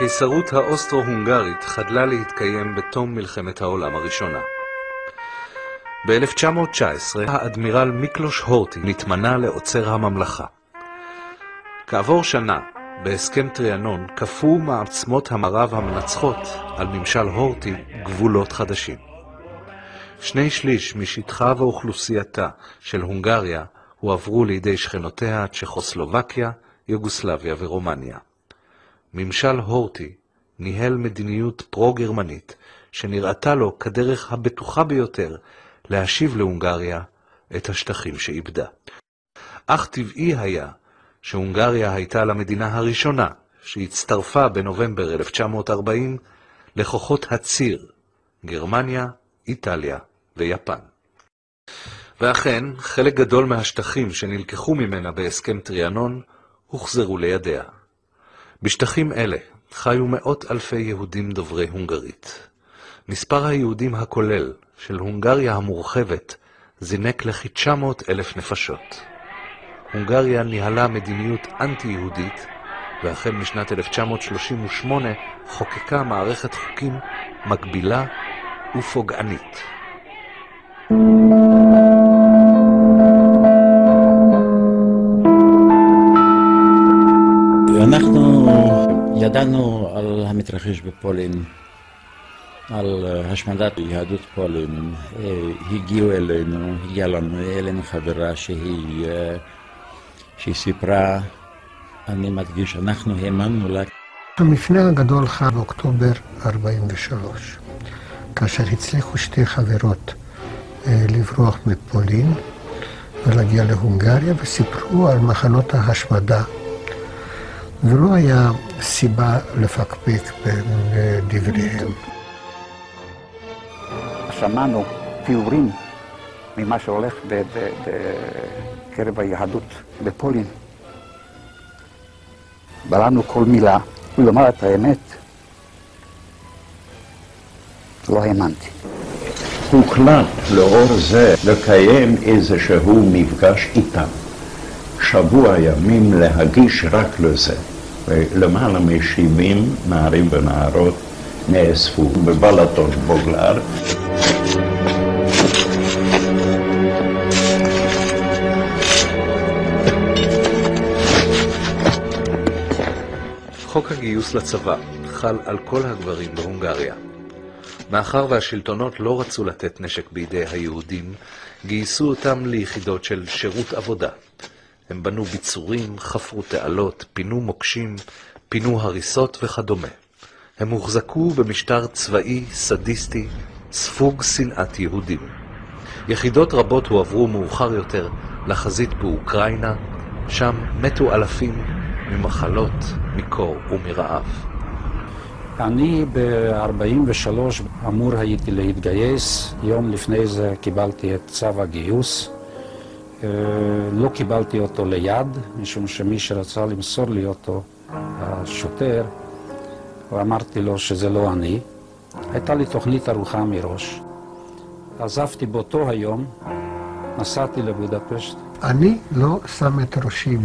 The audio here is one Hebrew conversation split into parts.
הקיסרות האוסטרו-הונגרית חדלה להתקיים בתום מלחמת העולם הראשונה. ב-1919 האדמירל מיקלוש הורטי נתמנה לעוצר הממלכה. כעבור שנה, בהסכם טריאנון, כפו מעצמות המערב המנצחות על ממשל הורטי גבולות חדשים. 2/3 משטחה ואוכלוסייתה של הונגריה הועברו לידי שכנותיה צ'כוסלובקיה, יוגוסלביה ורומניה. ממשל הורטי ניהל מדיניות פרו-גרמנית שנראתה לו כדרך הבטוחה ביותר להשיב להונגריה את השטחים שאיבדה. אך טבעי היה שהונגריה הייתה למדינה הראשונה שהצטרפה בנובמבר 1940 לכוחות הציר, גרמניה, איטליה ויפן. ואכן, חלק גדול מהשטחים שנלקחו ממנה בהסכם טריאנון הוחזרו לידיה. בשטחים אלה חיו מאות אלפי יהודים דוברי הונגרית. מספר היהודים הכולל של הונגריה המורחבת זינק לכ-900,000 נפשות. הונגריה ניהלה מדיניות אנטי-יהודית, והחל משנת 1938 חוקקה מערכת חוקים מקבילה ופוגענית. אנחנו ידענו על המתרחש בפולין, על השמדת יהדות פולין. הגיעה אלינו חברה שהיא סיפרה, אני מדגיש, אנחנו האמנו לה. המפנה הגדול חל באוקטובר 43, כאשר הצליחו שתי חברות לברוח מפולין ולהגיע להונגריה וסיפרו על מחנות ההשמדה. ולא היה סיבה לפקפק בדבריהם. שמענו תיאורים ממה שהולך בקרב היהדות בפולין. בלענו כל מילה, ולומר את האמת, לא האמנתי. הוחלט לאור זה לקיים איזשהו מפגש איתם. שבוע ימים להגיש רק לזה. ולמעלה מ-70 נערים ונערות נאספו בבלטון בוגלר. חוק הגיוס לצבא חל על כל הגברים בהונגריה. מאחר והשלטונות לא רצו לתת נשק בידי היהודים, גייסו אותם ליחידות של שירות עבודה. הם בנו ביצורים, חפרו תעלות, פינו מוקשים, פינו הריסות וכדומה. הם הוחזקו במשטר צבאי, סדיסטי, ספוג שנאת יהודים. יחידות רבות הועברו מאוחר יותר לחזית באוקראינה, שם מתו אלפים ממחלות, מקור ומרעב. אני ב-43 אמור הייתי להתגייס, יום לפני זה קיבלתי את צו הגיוס. לא קיבלתי אותו ליד, משום שמי שרצה למסור לי אותו, השוטר, ואמרתי לו שזה לא אני. הייתה לי תוכנית ארוכה מראש. עזבתי באותו היום, נסעתי לבודפשט. אני לא שם את ראשי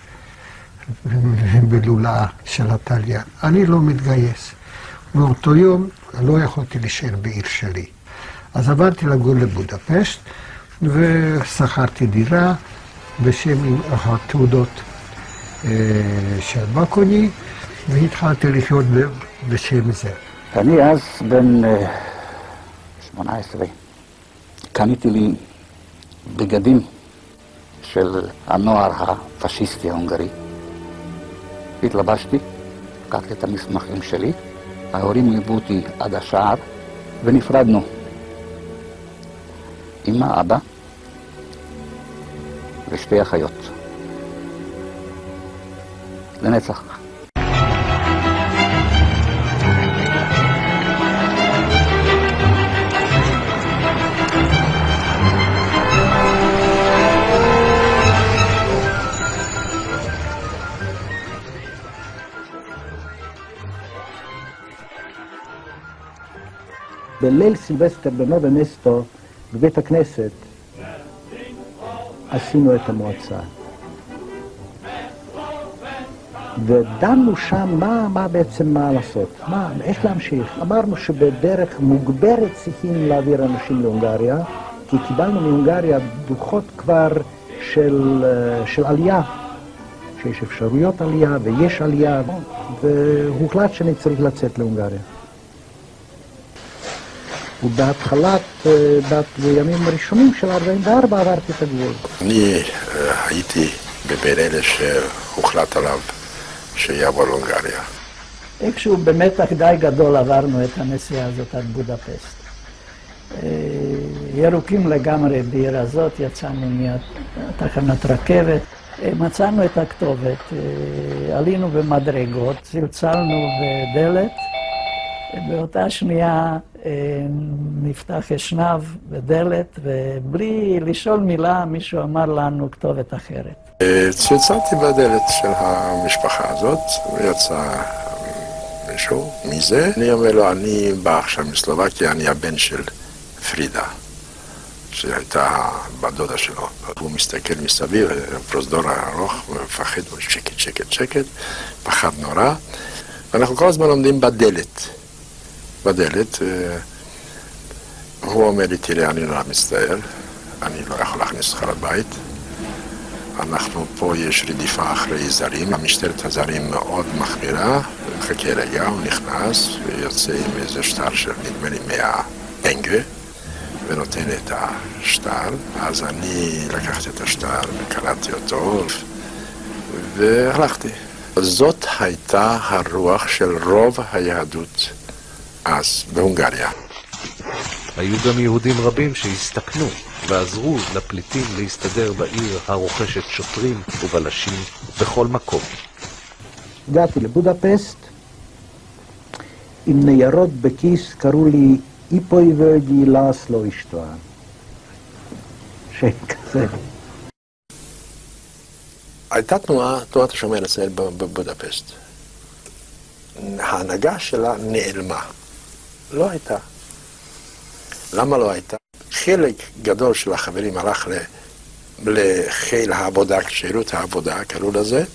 בלולה של התליין. אני לא מתגייס. באותו יום לא יכולתי להישאר בעיר שלי. אז עברתי לגור לבודפשט, ושכרתי דירה בשם עם התעודות של בקוני, והתחלתי לחיות בשם זה. אני אז בן 18, קניתי לי בגדים של הנוער הפשיסטי ההונגרי. התלבשתי, לקחתי את המסמכים שלי, ההורים ליוו אותי עד השער ונפרדנו. אמא, אבא ושתי אחיות. לנצח. בליל סילבסטר בנובה מסטו, בבית הכנסת, עשינו את המועצה. ודנו שם מה בעצם מה לעשות, איך להמשיך. אמרנו שבדרך מוגברת צריכים להעביר אנשים להונגריה, כי קיבלנו מהונגריה דוחות כבר של עלייה, שיש אפשרויות עלייה ויש עלייה, והוחלט שאני צריך לצאת להונגריה. ובהתחלת, בימים הראשונים של 44 עברתי את הגבול. אני הייתי בין אלה שהוחלט עליו שיעבור להונגריה. איכשהו במתח די גדול עברנו את הנסיעה הזאת עד בודפשט. ירוקים לגמרי בעיר הזאת, יצאנו מתחנת רכבת, מצאנו את הכתובת, עלינו במדרגות, צלצלנו בדלת, באותה שנייה נפתח אשנב בדלת, ובלי לשאול מילה מישהו אמר לנו כתובת אחרת. צלצלתי בדלת של המשפחה הזאת, ויצא מישהו, מי זה? אני אומר לו, אני בא עכשיו מסלובקיה, אני הבן של פרידה, שהייתה בת דודה שלו. הוא מסתכל מסביב, פרוזדור ארוך, מפחד, שקט, שקט, שקט, פחד נורא. ואנחנו כל הזמן עומדים בדלת. הוא אומר לי, תראה, אני לא מצטער, אני לא יכול להכניס אותך לבית. אנחנו פה, יש רדיפה אחרי זרים, המשטרת הזרים מאוד מחמירה, חכה רגע, הוא נכנס ויוצא עם איזה שטר של נדמה לי 100 פנגה ונותן את השטר. אז אני לקחתי את השטר וקראתי אותו והלכתי. זאת הייתה הרוח של רוב היהדות אז בהונגריה. היו גם יהודים רבים שהסתכנו ועזרו לפליטים להסתדר בעיר הרוכשת שוטרים ובלשים בכל מקום. הגעתי לבודפשט עם ניירות בכיס, קראו לי איפוי ורדי לאסלו אשטואן. שם כזה. הייתה תנועת השומר ישראל בבודפשט. ההנהגה שלה נעלמה. לא הייתה. למה לא הייתה? חלק גדול של החברים הלך לחיל העבודה, שירות העבודה, קראו לזה,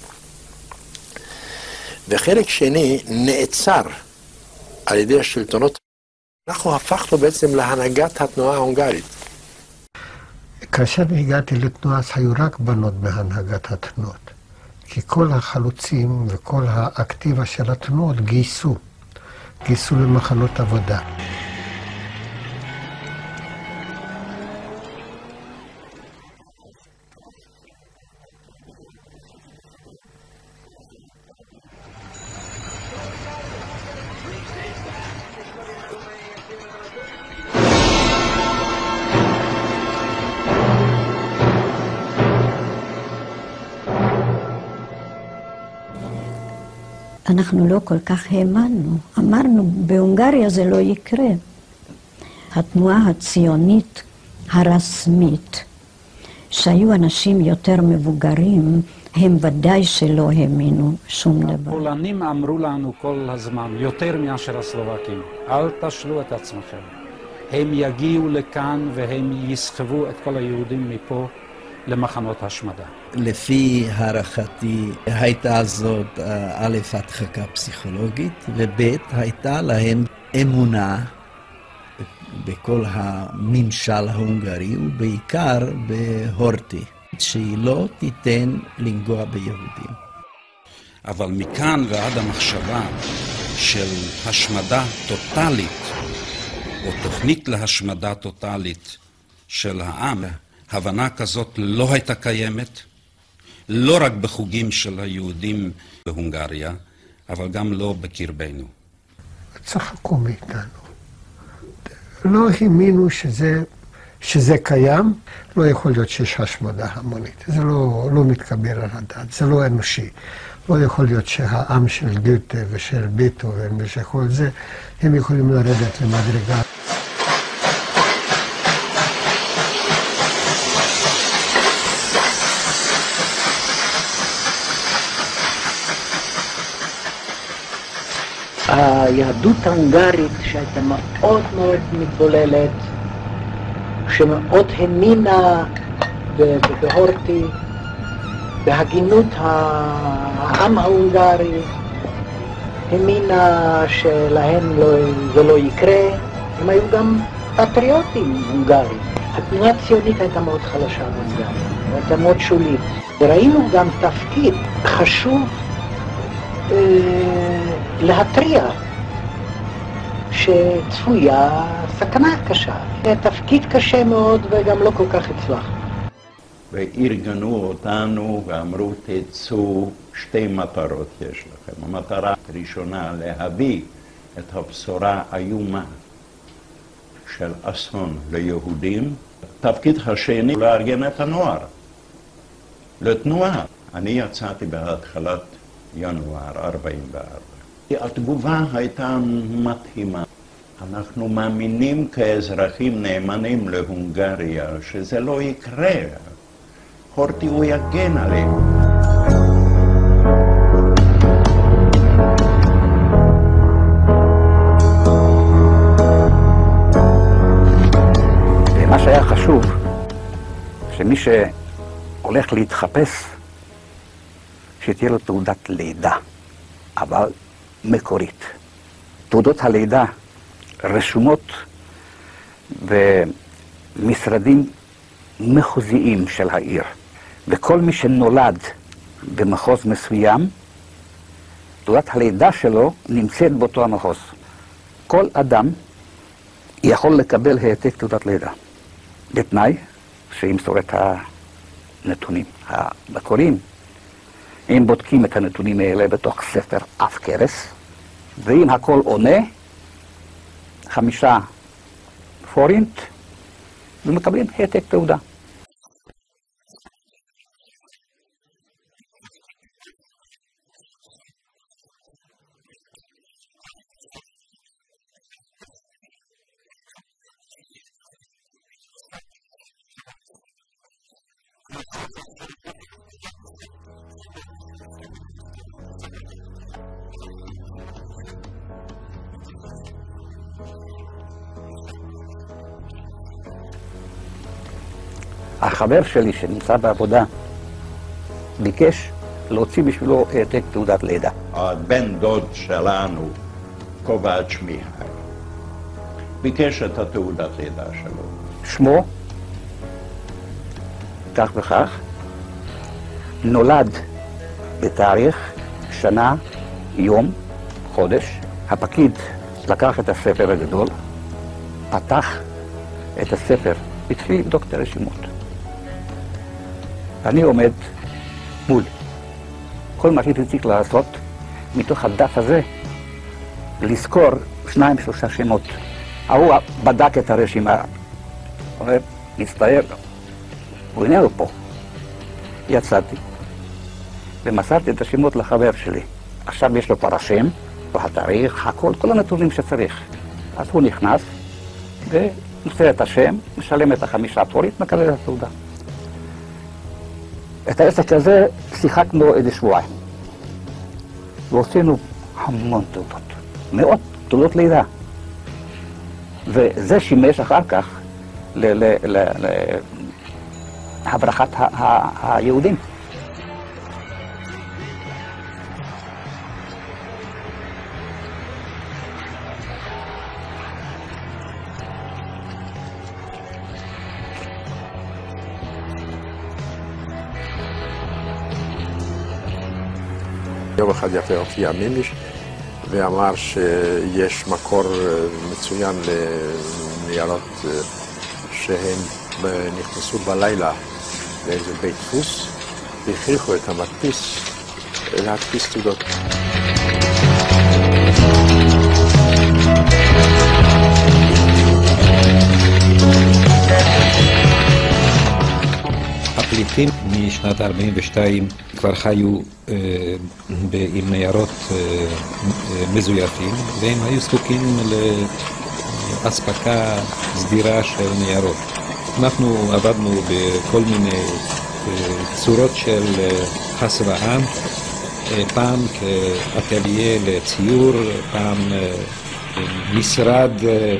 וחלק שני נעצר על ידי השלטונות. אנחנו הפכנו בעצם להנהגת התנועה ההונגרית. כאשר הגעתי לתנועה, היו רק בנות בהנהגת התנועות, כי כל החלוצים וכל האקטיבה של התנועות גייסו למחנות עבודה. אנחנו לא כל כך האמנו. אמרנו, בהונגריה זה לא יקרה. התנועה הציונית הרשמית, שהיו אנשים יותר מבוגרים, הם ודאי שלא האמינו שום דבר. הפולנים אמרו לנו כל הזמן, יותר מאשר הסלובקים, אל תשלו את עצמכם. הם יגיעו לכאן והם יסחבו את כל היהודים מפה למחנות השמדה. לפי הערכתי הייתה זאת א', הדחקה פסיכולוגית, וב', הייתה להם אמונה בכל הממשל ההונגרי, ובעיקר בהורטי, שהיא לא תיתן לנגוע ביהודים. אבל מכאן ועד המחשבה של השמדה טוטלית, או תוכנית להשמדה טוטלית של העם, הבנה כזאת לא הייתה קיימת, לא רק בחוגים של היהודים בהונגריה, אבל גם לא בקרבנו. צחקו מאיתנו. לא האמינו שזה קיים, לא יכול להיות שיש השמדה המונית. זה לא מתקבל על הדעת, זה לא אנושי. לא יכול להיות שהעם של גוטה ושל בטהובן ושל כל זה, הם יכולים לרדת למדרגה. היהדות ההונגרית שהייתה מאוד מאוד מתבוללת, שמאוד האמינה בהורטי, בהגינות העם ההונגרי, האמינה שלהם זה לא יקרה. הם היו גם פטריוטים הונגרים. התנועה הציונית הייתה מאוד חלשה בהונגריה, הייתה מאוד שולית. וראינו גם תפקיד חשוב להתריע שצפויה סכנה קשה. תפקיד קשה מאוד וגם לא כל כך הצלח. וארגנו אותנו ואמרו, תצאו, שתי מטרות יש לכם. המטרה הראשונה, להביא את הבשורה האיומה של אסון ליהודים. תפקיד השני, לארגן את הנוער לתנועה. אני יצאתי בהתחלת ינואר 44. התגובה הייתה מדהימה. אנחנו מאמינים כאזרחים נאמנים להונגריה שזה לא יקרה. הורטי הוא יגן עלינו. ומה שהיה חשוב, שמי שהולך להתחפש, שתהיה לו תעודת לידה, אבל מקורית. תעודות הלידה רשומות במשרדים מחוזיים של העיר, וכל מי שנולד במחוז מסוים, תעודת הלידה שלו נמצאת באותו המחוז. כל אדם יכול לקבל העתק תעודת לידה, בתנאי שימסור את הנתונים המקוריים. הם בודקים את הנתונים האלה בתוך ספר אף כרס, ואם הכל עונה, 5 פורינט, ומקבלים העתק תעודה. החבר שלי שנמצא בעבודה ביקש להוציא בשבילו העתק תעודת לידה. הבן דוד שלנו, קובאץ' מיכאל, ביקש את התעודת לידה שלו. שמו, כך וכך, נולד בתאריך, שנה, יום, חודש. הפקיד לקח את הספר הגדול, פתח את הספר, התחיל לבדוק את הרשימות. אני עומד מול. כל מה שהייתי צריך לעשות, מתוך הדף הזה, לזכור 2-3 שמות. ההוא בדק את הרשימה. הוא אומר, מצטער, הוא איננו פה. יצאתי, ומסרתי את השמות לחבר שלי. עכשיו יש לו כבר השם, התאריך, הכל, כל הנתונים שצריך. אז הוא נכנס, ונושא את השם, משלם את 5 פורינט, מקבל את התעודה. את העסק הזה שיחקנו איזה שבועיים. ועשינו המון תעודות, מאות תעודות לידה. וזה שימש אחר כך להברחת היהודים. יום אחד יפה הופיע מימיש ואמר שיש מקור מצוין לניירות שהם נכנסו בלילה לאיזה בית דפוס והכריחו את המדפיס להדפיס תעודות. הפליטים משנת 42 כבר חיו עם ניירות מזויפים, והם היו זקוקים לאספקה סדירה של ניירות. אנחנו עבדנו בכל מיני צורות של הסוואה, פעם כאטלייה לציור, פעם משרד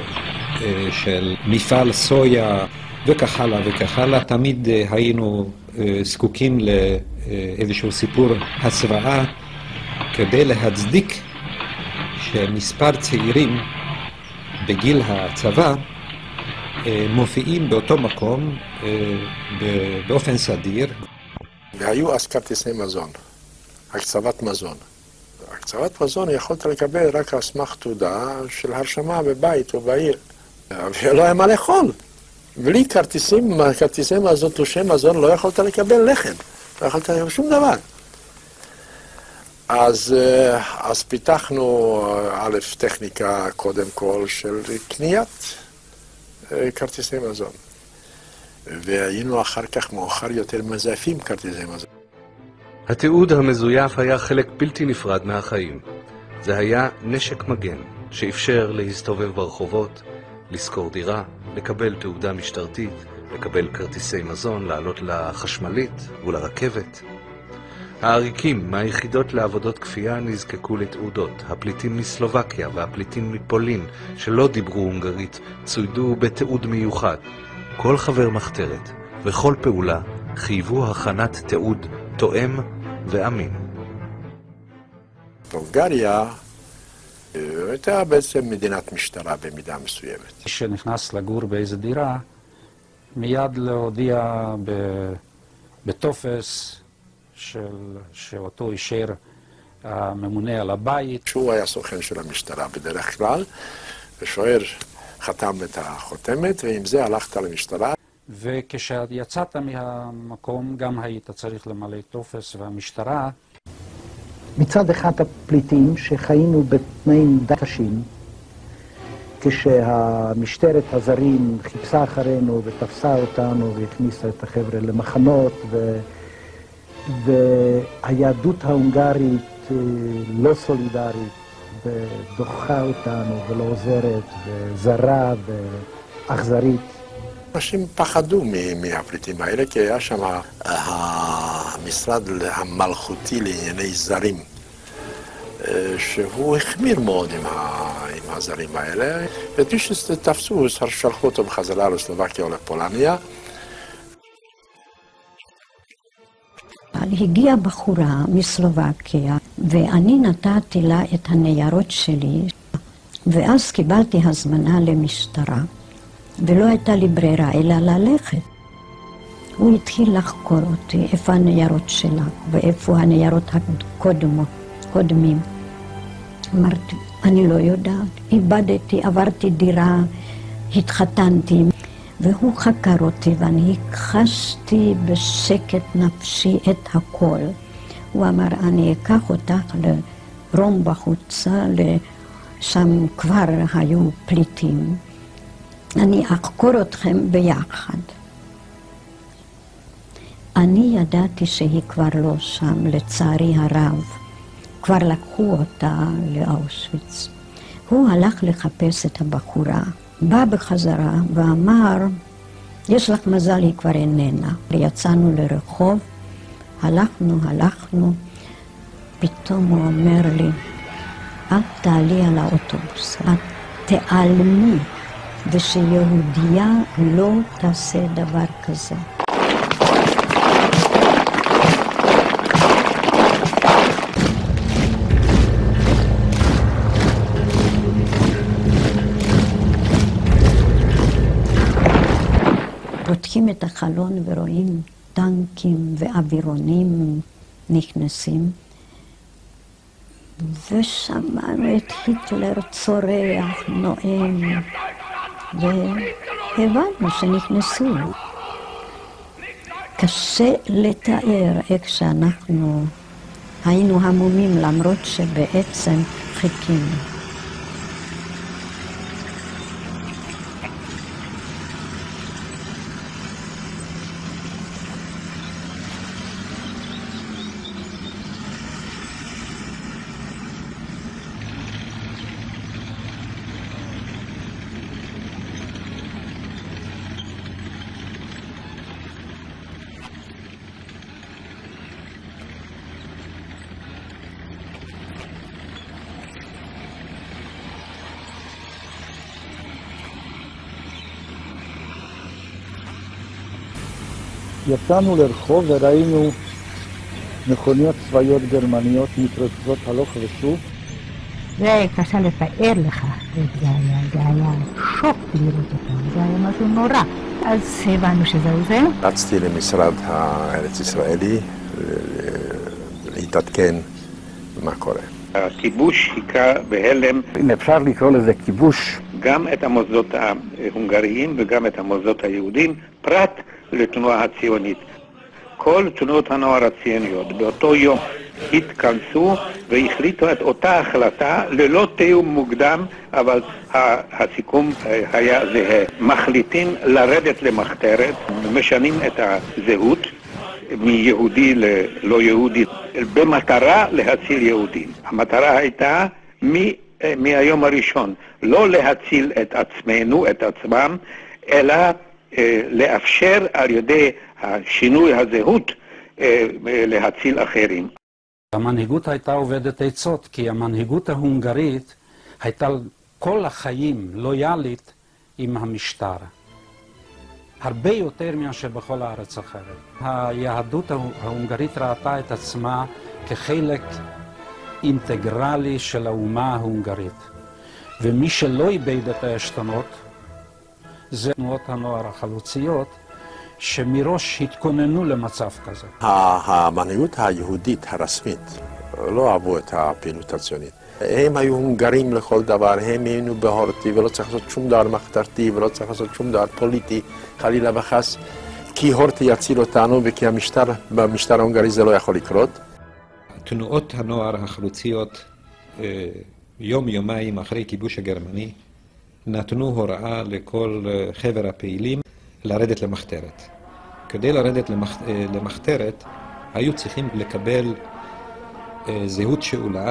של מפעל סויה וכך הלאה וכך הלאה. תמיד היינו זקוקים לאיזשהו סיפור הסוואה כדי להצדיק שמספר צעירים בגיל הצבא מופיעים באותו מקום באופן סדיר. והיו אז כרטיסי מזון, הקצבת מזון. הקצבת מזון יכולת לקבל רק על סמך תעודה של הרשמה בבית או בעיר. ולא היה מה לאכול. בלי כרטיסי מזון, תלושי מזון, לא יכולת לקבל לחם. לא יכולת לקבל שום דבר. אז פיתחנו א' טכניקה קודם כל של קניית כרטיסי מזון. והיינו אחר כך מאוחר יותר מזייפים כרטיסי מזון. התיעוד המזויף היה חלק בלתי נפרד מהחיים. זה היה נשק מגן שאפשר להסתובב ברחובות, לשכור דירה, לקבל תעודה משטרתית, לקבל כרטיסי מזון, לעלות לחשמלית ולרכבת. העריקים מהיחידות לעבודות כפייה נזקקו לתעודות. הפליטים מסלובקיה והפליטים מפולין שלא דיברו הונגרית צוידו בתיעוד מיוחד. כל חבר מחתרת וכל פעולה חייבו הכנת תיעוד תואם ואמין. בהונגריה הייתה בעצם מדינת משטרה במידה מסוימת. כשנכנס לגור באיזו דירה, מיד להודיע בטופס שאותו אישר הממונה על הבית. שהוא היה סוכן של המשטרה בדרך כלל, ושוער חתם את החותמת, ועם זה הלכת למשטרה. וכשיצאת מהמקום גם היית צריך למלא טופס, והמשטרה... מצד אחד הפליטים שחיינו בתנאים די קשים, כשהמשטרת הזרים חיפשה אחרינו ותפסה אותנו והכניסה את החבר'ה למחנות, והיהדות ההונגרית לא סולידרית ודוחה אותנו ולא עוזרת וזרה ואכזרית. אנשים פחדו מהפליטים האלה, כי היה שם המשרד המלכותי לענייני זרים, שהוא החמיר מאוד עם הזרים האלה. ומי שתפסו, שלחו אותו בחזרה לסלובקיה או לפולניה. הגיעה בחורה מסלובקיה, ואני נתתי לה את הניירות שלי, ואז קיבלתי הזמנה למשטרה, ולא הייתה לי ברירה אלא ללכת. הוא התחיל לחקור אותי, איפה הניירות שלה, ואיפה הניירות הקודמים. אמרתי, אני לא יודעת, איבדתי, עברתי דירה, התחתנתי. והוא חקר אותי ואני הכחשתי בשקט נפשי את הכל. הוא אמר, אני אקח אותך לרום בחוצה, שם כבר היו פליטים. אני אחקור אתכם ביחד. אני ידעתי שהיא כבר לא שם, לצערי הרב. כבר לקחו אותה לאושוויץ. הוא הלך לחפש את הבחורה. בא בחזרה ואמר, יש לך מזל, היא כבר איננה. יצאנו לרחוב, הלכנו, פתאום הוא אומר לי, את תעלי על האוטובוס, את תיעלמי, ושיהודייה לא תעשה דבר כזה. פותחים את החלון ורואים טנקים ואווירונים נכנסים, ושמענו את היטלר צורח, נואם, והבנו שנכנסו. קשה לתאר איך שאנחנו היינו המומים, למרות שבעצם חיכינו. יצאנו לרחוב וראינו מכוניות צבאיות גרמניות מתרוצצות הלוך ושוב. זה קשה לתאר לך איך זה היה שוק לראות אותם, זה היה משהו נורא. אז הבנו שזהו זה. רצתי למשרד הארץ ישראלי להתעדכן מה קורה. הכיבוש היכה בהלם, אם אפשר לקרוא לזה כיבוש, גם את המוסדות ההונגריים וגם את המוסדות היהודיים, פרט לתנועה הציונית. כל תנועות הנוער הציוניות באותו יום התכנסו והחליטו את אותה החלטה ללא תיאום מוקדם, אבל הסיכום היה זהה. מחליטים לרדת למחתרת, משנים את הזהות מיהודי ללא יהודי, במטרה להציל יהודים. המטרה הייתה מהיום הראשון לא להציל את עצמנו, את עצמם, אלא לאפשר על ידי השינוי הזהות להציל אחרים. המנהיגות הייתה עובדת עצות, כי המנהיגות ההונגרית הייתה כל החיים לויאלית עם המשטר. הרבה יותר מאשר בכל הארץ אחרת. היהדות ההונגרית ראתה את עצמה כחלק אינטגרלי של האומה ההונגרית. ומי שלא איבד את העשתונות, זה תנועות הנוער החלוציות, שמראש התכוננו למצב כזה. המנהיגות היהודית הרשמית לא אהבו את הפעילות הציונית. הם היו הונגרים לכל דבר, הם היינו בהורתי ולא צריך לעשות שום דבר מחתרתי ולא צריך לעשות שום דבר פוליטי, חלילה וחס, כי הורתי יציל אותנו וכי במשטר ההונגרי זה לא יכול לקרות. תנועות הנוער החלוציות יום-יומיים אחרי כיבוש הגרמני נתנו הוראה לכל חבר הפעילים לרדת למחתרת. כדי לרדת למחתרת היו צריכים לקבל זהות שאולה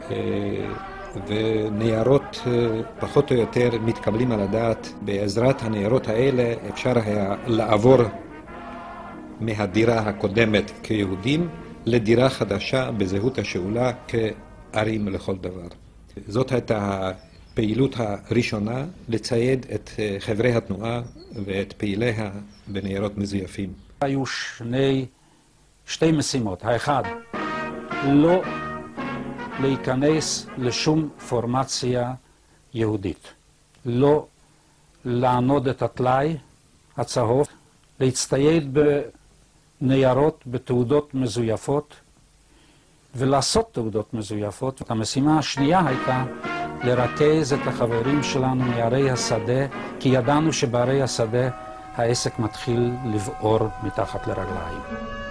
וניירות פחות או יותר מתקבלים על הדעת. בעזרת הניירות האלה אפשר היה לעבור מהדירה הקודמת כיהודים לדירה חדשה בזהות השאולה כערים לכל דבר. זאת הייתה הפעילות הראשונה לצייד את חברי התנועה ואת פעיליה בניירות מזויפים. היו שתי משימות. האחד, לא להיכנס לשום פורמציה יהודית. לא לענוד את הטלאי הצהוב, להצטייד בניירות, בתעודות מזויפות, ולעשות תעודות מזויפות. המשימה השנייה הייתה לרכז את החברים שלנו מערי השדה, כי ידענו שבערי השדה העסק מתחיל לבעור מתחת לרגליים.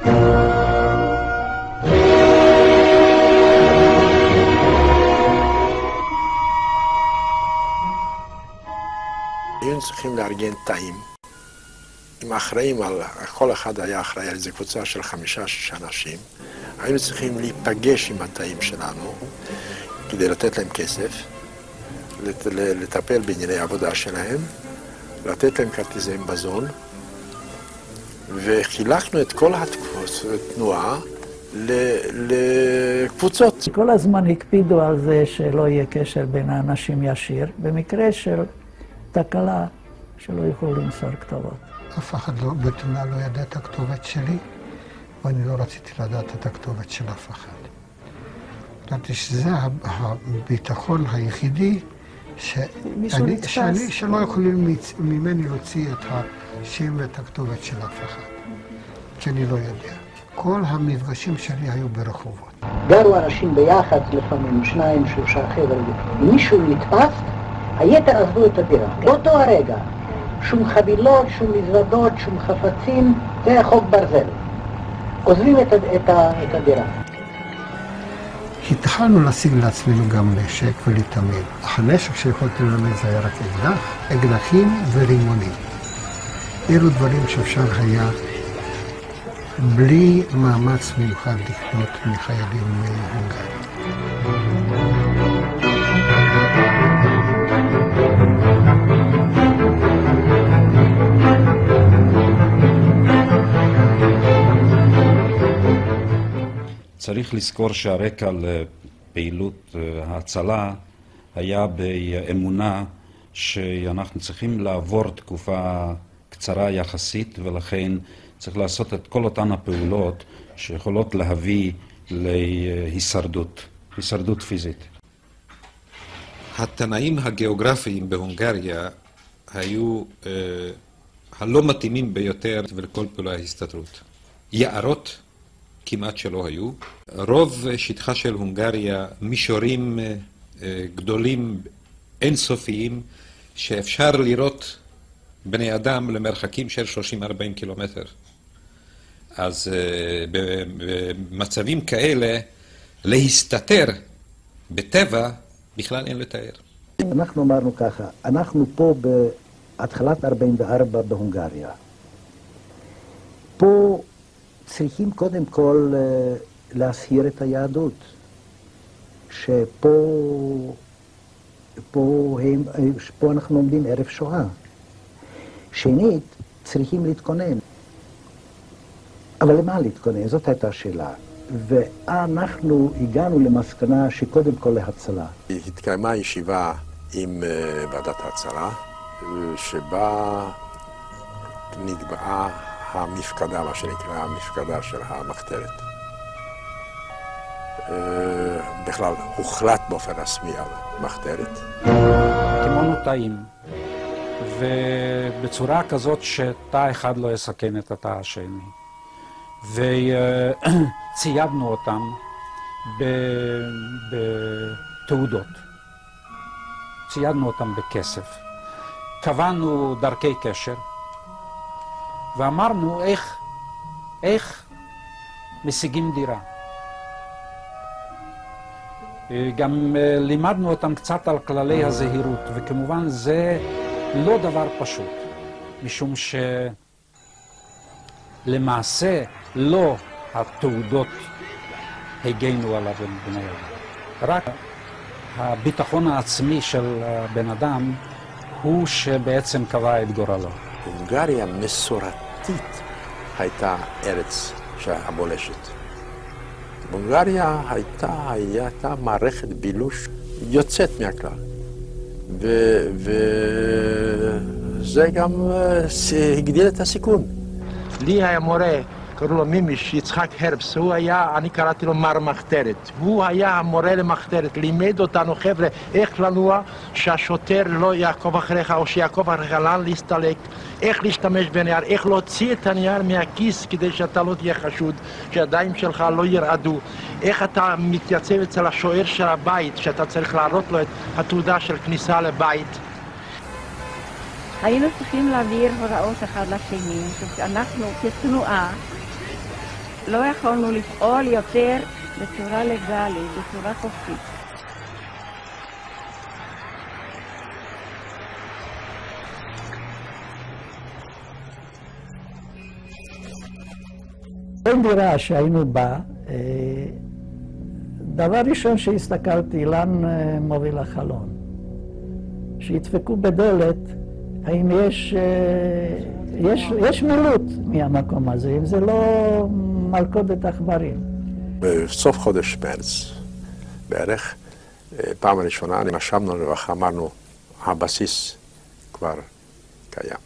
היינו צריכים לארגן תאים. עם האחראים, כל אחד היה אחראי על איזו קבוצה של 5-6 אנשים. היינו צריכים להיפגש עם התאים שלנו כדי לתת להם כסף, לטפל בענייני העבודה שלהם, לתת להם כרטיסי מזון, וחילקנו את כל התנועה לקבוצות. כל הזמן הקפידו על זה שלא יהיה קשר בין האנשים ישיר, במקרה של תקלה שלא יוכלו למסור כתובות. אף אחד בתמונה לא ידע את הכתובת שלי, ואני לא רציתי לדעת את הכתובת של אף אחד. ידעתי שזה הביטחון היחידי שלא יכולים ממני להוציא את השם ואת הכתובת של אף אחד, כי אני לא יודע. כל המפגשים שלי היו ברחובות. גרו אנשים ביחד, לפעמים 2-3 חבר'ה. אם מישהו נתפס, היתר עזבו את הדירה. באותו הרגע, שום חבילות, שום מזוודות, שום חפצים, זה חוק ברזל. עוזבים את הדירה. התחלנו להשיג לעצמנו גם נשק ולהתאמן. הנשק שיכולתי ללמד זה היה רק אקדחים ורימונים. אלו דברים שאפשר היה בלי מאמץ מיוחד לקנות מחיילים מהונגריה. צריך לזכור שהרקע לפעילות ההצלה היה באמונה שאנחנו צריכים לעבור תקופה קצרה יחסית, ולכן צריך לעשות את כל אותן הפעולות שיכולות להביא להישרדות, הישרדות פיזית. התנאים הגיאוגרפיים בהונגריה היו הלא מתאימים ביותר ולכל פעולה ההסתדרות. יערות כמעט שלא היו. רוב שטחה של הונגריה מישורים גדולים אינסופיים שאפשר לראות בני אדם למרחקים של 30-40 קילומטר. אז במצבים כאלה להסתתר בטבע בכלל אין לתאר. אנחנו אמרנו ככה, אנחנו פה בהתחלת 44 בהונגריה. פה צריכים קודם כל להסהיר את היהדות, שפה אנחנו עומדים ערב שואה. שנית, צריכים להתכונן. אבל למה להתכונן? זאת הייתה השאלה. ואנחנו הגענו למסקנה שקודם כל להצלה. התקיימה ישיבה עם ועדת ההצלה, שבה נקבעה המפקדה, מה שנקרא המפקדה של המחתרת. בכלל הוחלט באופן רסמי על מחתרת. כמו נוטעים, ובצורה כזאת שתא אחד לא יסכן את התא השני. וציידנו אותם בתעודות, ציידנו אותם בכסף, קבענו דרכי קשר ואמרנו איך משיגים דירה. גם לימדנו אותם קצת על כללי הזהירות, וכמובן זה לא דבר פשוט, משום למעשה לא התעודות הגנו עליו בני אדם. רק הביטחון העצמי של בן אדם הוא שבעצם קבע את גורלו. הונגריה מסורתית הייתה ארץ המולשת. הונגריה הייתה מערכת בילוש יוצאת מהכלל. וזה גם הגדיל את הסיכון. לי היה מורה, קראו לו מימיש, יצחק הרבס, אני קראתי לו מר מחתרת. הוא היה המורה למחתרת, לימד אותנו חבר'ה איך לנוע, שהשוטר לא יעקוב אחריך או שיעקוב אחריך לאן להסתלק, איך להשתמש בנייר, איך להוציא את הנייר מהכיס כדי שאתה לא תהיה חשוד, שהידיים שלך לא ירעדו, איך אתה מתייצב אצל השוער של הבית, שאתה צריך להראות לו את התעודה של כניסה לבית. היינו צריכים להעביר הוראות אחד לשני, שאנחנו כתנועה לא יכולנו לפעול יותר בצורה לגלית, בצורה חופשית. כל דירה שהיינו בה, דבר ראשון שהסתכלתי, לאן מוביל החלון. שידפקו בדלת, האם יש מילוט מהמקום הזה, אם זה לא מלכודת עכברים. בסוף חודש מרץ בערך, פעם ראשונה נשמנו לרווחה, אמרנו, הבסיס כבר קיים.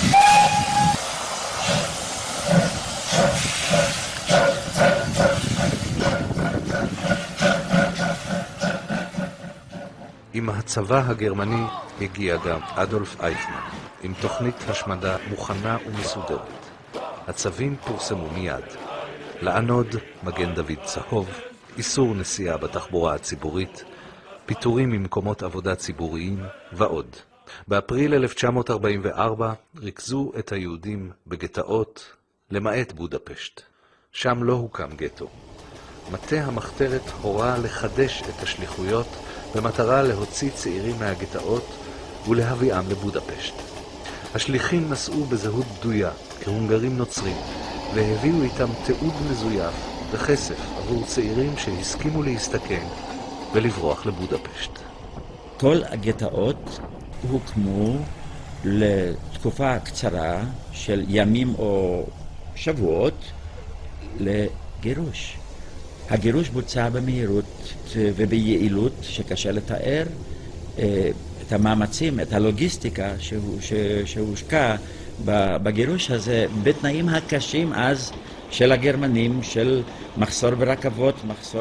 עם הצבא הגרמני הגיע גם אדולף אייכמן, עם תוכנית השמדה מוכנה ומסודרת. הצווים פורסמו מיד. לענוד, מגן דוד צהוב, איסור נסיעה בתחבורה הציבורית, פיטורים ממקומות עבודה ציבוריים ועוד. באפריל 1944 ריכזו את היהודים בגטאות, למעט בודפשט. שם לא הוקם גטו. מטה המחתרת הורה לחדש את השליחויות במטרה להוציא צעירים מהגטאות ולהביאם לבודפשט. השליחים נסעו בזהות בדויה כהונגרים נוצרים והביאו איתם תיעוד מזויף וכסף עבור צעירים שהסכימו להסתכן ולברוח לבודפשט. כל הגטאות הוקמו לתקופה קצרה של ימים או שבועות לגירוש. הגירוש בוצע במהירות וביעילות שקשה לתאר. את המאמצים, את הלוגיסטיקה שהושקע בגירוש הזה, בתנאים הקשים אז של הגרמנים, של מחסור ברכבות, מחסור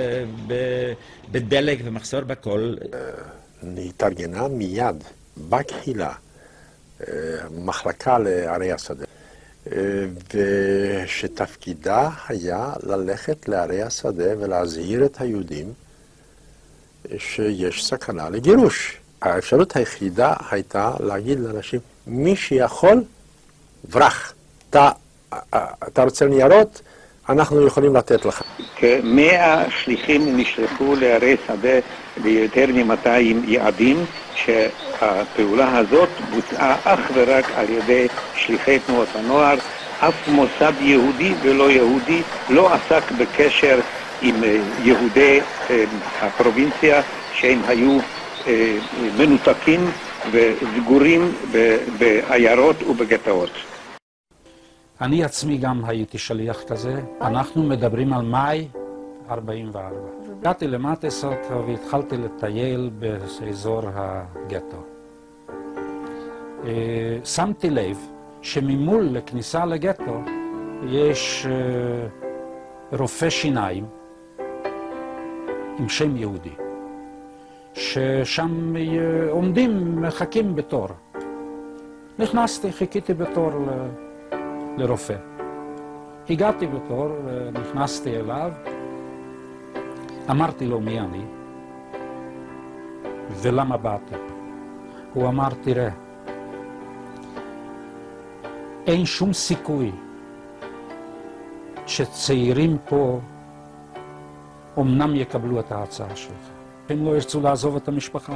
בדלק ומחסור בכל. התארגנה מיד בקהילה מחלקה לערי השדה, ושתפקידה היה ללכת לערי השדה ולהזהיר את היהודים שיש סכנה לגירוש. האפשרות היחידה הייתה להגיד לאנשים, מי שיכול, ברח. אתה רוצה ניירות? אנחנו יכולים לתת לך. כ100 שליחים נשלחו לערי שדה ביותר מ200 יעדים, שהפעולה הזאת בוצעה אך ורק על ידי שליחי תנועות הנוער. אף מוסד יהודי ולא יהודי לא עסק בקשר עם יהודי הפרובינציה, שהם היו מנותקים וסגורים בעיירות ובגטאות. אני עצמי גם הייתי שליח כזה. אנחנו מדברים על מאי 44. הגעתי למטסות והתחלתי לטייל באזור הגטו. שמתי לב שממול לכניסה לגטו יש רופא שיניים עם שם יהודי, ששם עומדים, מחכים בתור. נכנסתי, חיכיתי בתור לרופא. הגעתי בתור, נכנסתי אליו, אמרתי לו מי אני ולמה באתי. הוא אמר, תראה, אין שום סיכוי שצעירים פה אמנם יקבלו את ההצעה שלך. הם לא ירצו לעזוב את המשפחה.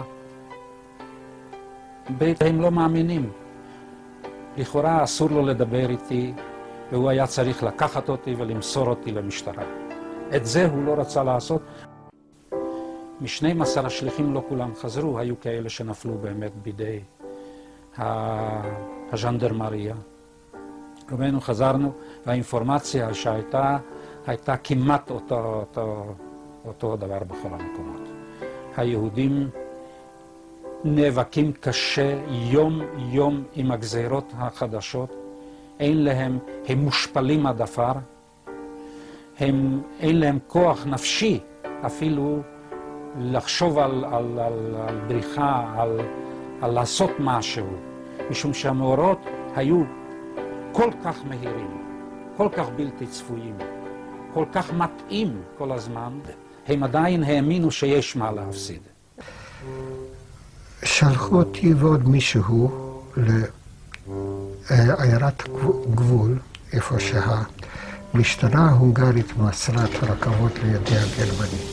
הם לא מאמינים. לכאורה אסור לו לדבר איתי, והוא היה צריך לקחת אותי ולמסור אותי למשטרה. את זה הוא לא רצה לעשות. מ12 השליחים לא כולם חזרו, היו כאלה שנפלו באמת בידי הז'נדרמריה. רובנו חזרנו, והאינפורמציה הייתה כמעט אותו דבר בכל המקומות. היהודים נאבקים קשה יום עם הגזירות החדשות, אין להם, הם מושפלים עד עפר, אין להם כוח נפשי אפילו לחשוב על בריחה, על לעשות משהו, משום שהמאורות היו כל כך מהירים, כל כך בלתי צפויים, כל כך מטעים כל הזמן, הם עדיין האמינו שיש מה להפסיד. שלחו אותי ועוד מישהו לעיירת גבול, איפה שהמשטרה ההונגרית מסרה את הרכבות לידי הגרמנים.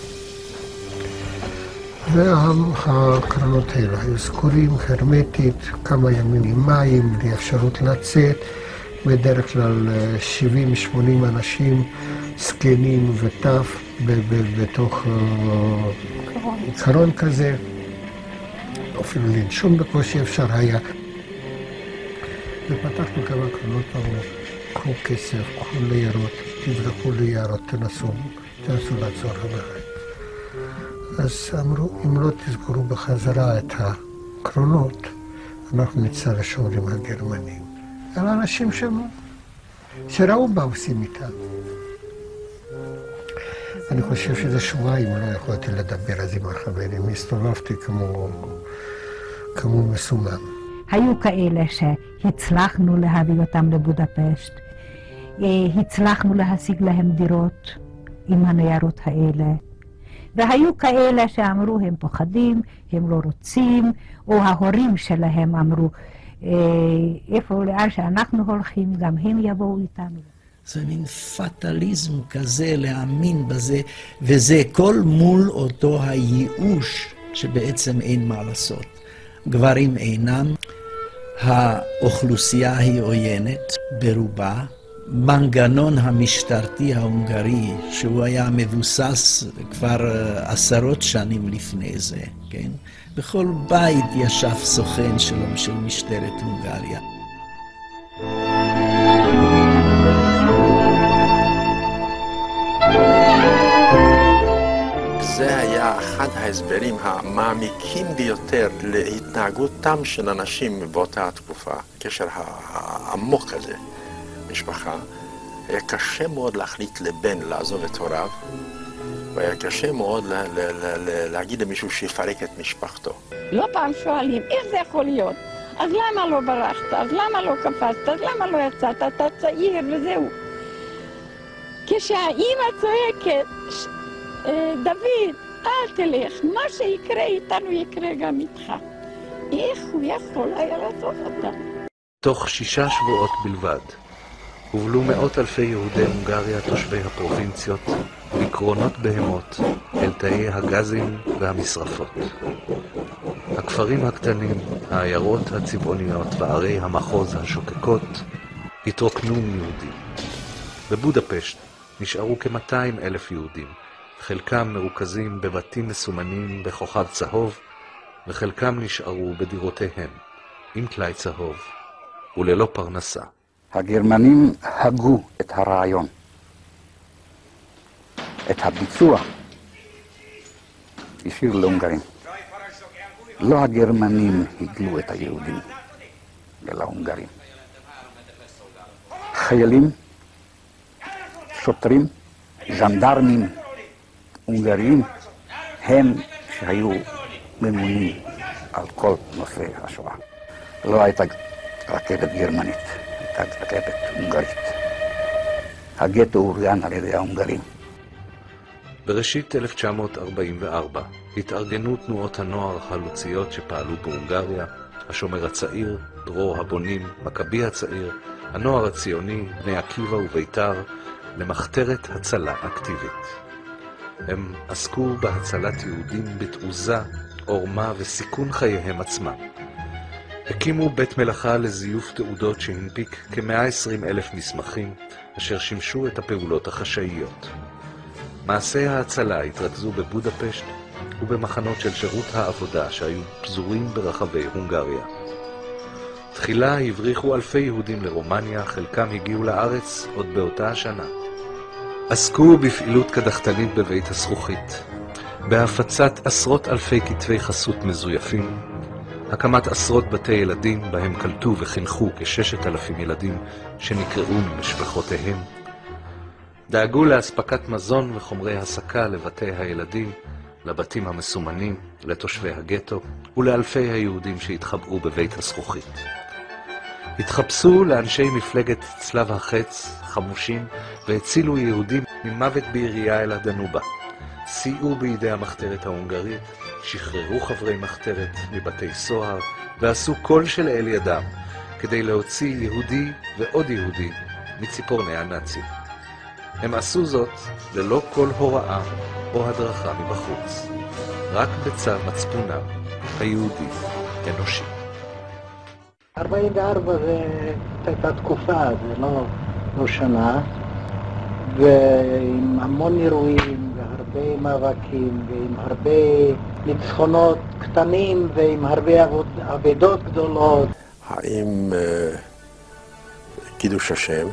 והקרנות האלה היו סגורים הרמטית, כמה ימים עם מים, בלי אפשרות לצאת, בדרך כלל 70-80 אנשים, זקנים וטף, בתוך קרון כזה. אפילו לנשום בקושי אפשר היה. ופתחנו כמה קרנות, אמרו, קחו כסף, קחו ליערות, תברחו ליערות, תנסו לעצור הבית. אז אמרו, אם לא תסגרו בחזרה את הקרונות, אנחנו נצא לשאול עם הגרמנים. על אנשים שראו מה עושים איתם. אני חושב שזה שבועיים לא יכולתי לדבר אז עם החברים, הסתובבתי כמו מסומם. היו כאלה שהצלחנו להביא אותם לבודפשט, הצלחנו להשיג להם דירות עם הניירות האלה, והיו כאלה שאמרו הם פוחדים, הם לא רוצים, או ההורים שלהם אמרו, איפה לאן שאנחנו הולכים, גם הם יבואו איתנו. זה מין פטליזם כזה, להאמין בזה, וזה כל מול אותו הייאוש שבעצם אין מה לעשות. גברים אינם, האוכלוסייה היא עוינת ברובה, מנגנון המשטרתי ההונגרי, שהוא היה מבוסס כבר עשרות שנים לפני זה, כן? בכל בית ישב סוכן של משטרת הונגריה. זה היה אחד ההסברים המעמיקים ביותר להתנהגותם של אנשים באותה התקופה, הקשר העמוק הזה, משפחה, היה קשה מאוד להחליט לבן לעזוב את הוריו, והיה קשה מאוד להגיד למישהו שיפרק את משפחתו. לא פעם שואלים, איך זה יכול להיות? אז למה לא ברחת? אז למה לא קפצת? אז למה לא יצאת? אתה צעיר וזהו. כשהאימא צועקת, דוד, אל תלך, מה שיקרה איתנו יקרה גם איתך. איך הוא יכול היה לעשות אותם? תוך 6 שבועות בלבד הובלו מאות אלפי יהודי הונגריה תושבי הפרובינציות בקרונות בהמות אל תאי הגזים והמשרפות. הכפרים הקטנים, העיירות הצבעוניות וערי המחוז השוקקות התרוקנו מיהודים. בבודפשט נשארו כ-200,000 יהודים, חלקם מרוכזים בבתים מסומנים בכוכב צהוב, וחלקם נשארו בדירותיהם, עם טלאי צהוב וללא פרנסה. הגרמנים הגו את הרעיון, את הביצוע, השאיר להונגרים. לא הגרמנים הגלו את היהודים, אלא ההונגרים. חיילים, שוטרים, ז'נדרמים, הונגרים, הם שהיו ממונים על כל נושא השואה. לא הייתה רכבת גרמנית, הייתה רכבת הונגרית. הגטו אורגן על ידי ההונגרים. בראשית 1944 התארגנו תנועות הנוער החלוציות שפעלו בהונגריה, השומר הצעיר, דרור הבונים, מכבי הצעיר, הנוער הציוני, בני עקיבא וביתר, למחתרת הצלה אקטיבית. הם עסקו בהצלת יהודים בתעוזה, עורמה וסיכון חייהם עצמם. הקימו בית מלאכה לזיוף תעודות שהנפיק כ-120,000 מסמכים אשר שימשו את הפעולות החשאיות. מעשי ההצלה התרכזו בבודפשט ובמחנות של שירות העבודה שהיו פזורים ברחבי הונגריה. תחילה הבריחו אלפי יהודים לרומניה, חלקם הגיעו לארץ עוד באותה השנה. עסקו בפעילות קדחתנית בבית הזכוכית, בהפצת עשרות אלפי כתבי חסות מזויפים, הקמת עשרות בתי ילדים בהם קלטו וחינכו כ6,000 ילדים שנקראו ממשפחותיהם, דאגו להספקת מזון וחומרי הסקה לבתי הילדים, לבתים המסומנים, לתושבי הגטו ולאלפי היהודים שהתחבאו בבית הזכוכית. התחפשו לאנשי מפלגת צלב החץ, חמושים, והצילו יהודים ממוות בירייה אל הדנובה. סייעו בידי המחתרת ההונגרית, שחררו חברי מחתרת מבתי סוהר, ועשו כל שלאל ידם כדי להוציא יהודי ועוד יהודי מציפורני הנאצים. הם עשו זאת ללא כל הוראה או הדרכה מבחוץ, רק בצו מצפונם היהודי אנושי. 44 זה הייתה תקופה, זה לא שנה, ועם המון אירועים והרבה מאבקים ועם הרבה ניצחונות קטנים ועם הרבה אבדות גדולות. האם קידוש השם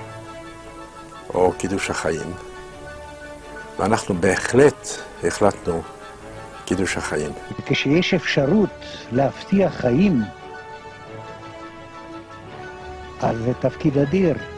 או קידוש החיים? ואנחנו בהחלט החלטנו קידוש החיים. כשיש אפשרות להבטיח חיים, אז זה תפקיד אדיר.